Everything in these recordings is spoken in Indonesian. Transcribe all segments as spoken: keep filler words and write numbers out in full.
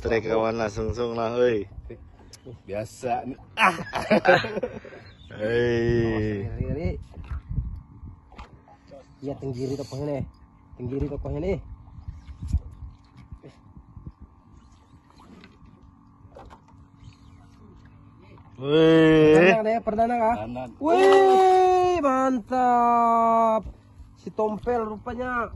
Baterai kawan lah, sungsung lah, hei. Biasa nih. Ah. Hei. Iya, tenggiri tokohnya nih. Tenggiri tokohnya nih. Wih. Perdana deh, perdana kah? Wih, mantap. Si tompel rupanya.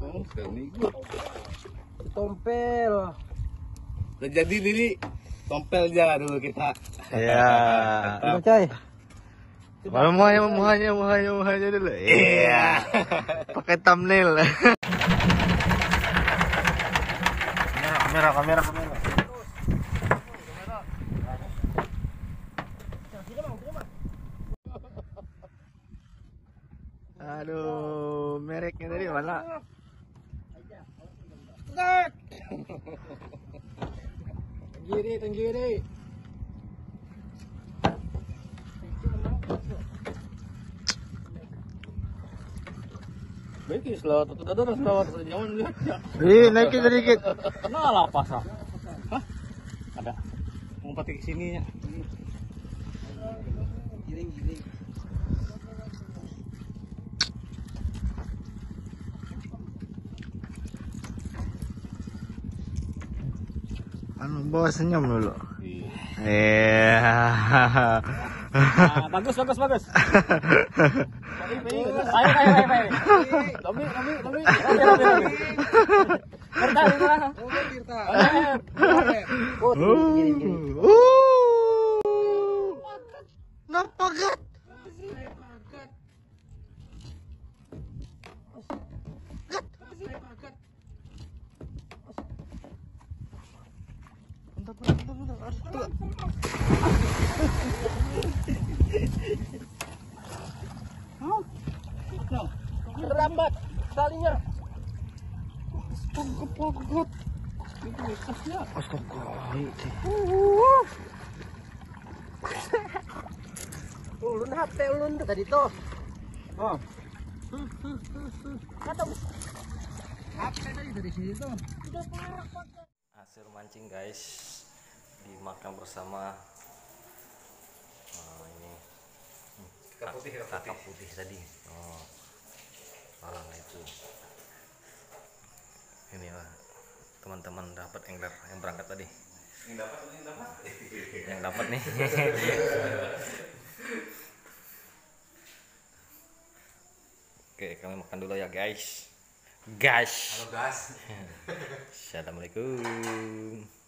Si tompel. Udah jadi nih, tompel aja dulu kita. Ya. Udah, Cai. Mana muhanya, muhanya, muhanya, muhanya dulu. Iya. Pakai thumbnail. Kamera, kamera, kamera, kamera. Aduh, mereknya dari mana? Tenggiri, tenggiri. Baik, selawat atau ada selawat jangan lihat ya. Ih, naikin sedikit. Nah, lah pasang. Hah? Ada. Mau pakai ke sini ya. Giling, giling. Anu bawa senyum dulu. Iya. Iya. Nah, bagus, bagus, bagus. Ayo, ayo, ayo, ayo. Tomi, Tomi, Tomi. Rapi, rapi, rapi. Tirta, Tirta. Oh, Tirta. Oh, giling, giling. Uh. Napagat. Bentar, bentar, bentar, bentar. Terlambat talinya. Astaga. Astaga. Ulun H P ulun tuh tadi tuh. Oh. Kata H P tadi dari sini tuh. Hasil mancing guys, dimakan bersama. Nah, ini Kakap putih, kakap putih tadi. Oh, malah itu. Inilah teman-teman dapat angler yang berangkat tadi. Yang dapat, yang dapat. Yang dapat nih. Oke, kami makan dulu ya guys. Guys. Halo guys. Assalamualaikum.